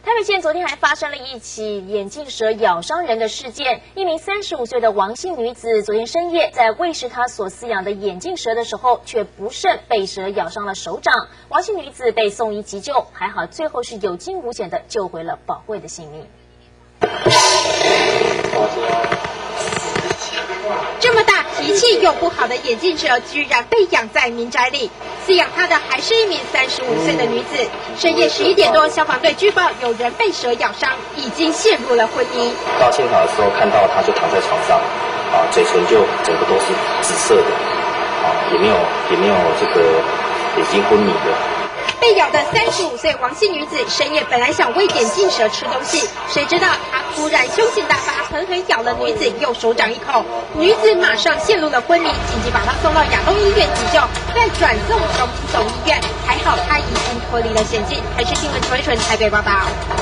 台北县昨天还发生了一起眼镜蛇咬伤人的事件。一名35岁的王姓女子，昨天深夜在喂食她所饲养的眼镜蛇的时候，却不慎被蛇咬伤了手掌。王姓女子被送医急救，还好最后是有惊无险的救回了宝贵的性命。 这么大脾气又不好的眼镜蛇，居然被养在民宅里。饲养它的还是一名35岁的女子。深夜11点多，消防队举报有人被蛇咬伤，已经陷入了昏迷。 到现场的时候，看到他就躺在床上，嘴唇就整个都是紫色的，也没有这个已经昏迷的。 被咬的35岁王姓女子深夜本来想喂眼镜蛇吃东西，谁知道她突然凶性大发，狠狠咬了女子右手掌一口，女子马上陷入了昏迷，紧急把她送到亚东医院急救，再转送中总医院，还好她已经脱离了险境。台视新闻陈维纯台北报道。